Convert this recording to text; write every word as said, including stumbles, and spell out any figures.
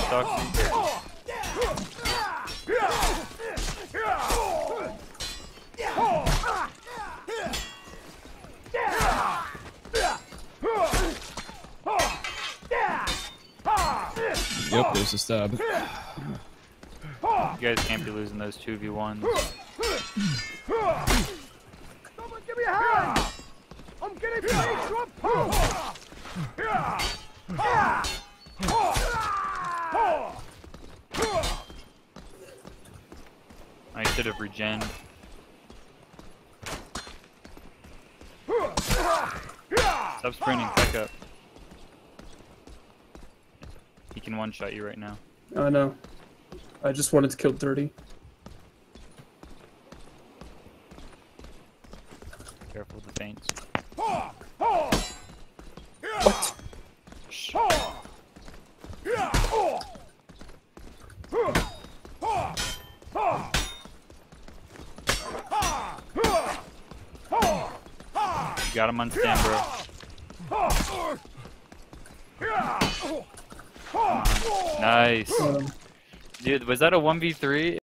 Doxy. Yep, there's a stab. You guys can't be losing those two v ones. Someone give me a hand! I'm getting ready to a pole! I should have regen. Stop sprinting, back up. He can one-shot you right now. I know. I just wanted to kill thirty. Careful with the feints. What? You got him on stand, bro. Nice. Um, Dude, was that a one v three?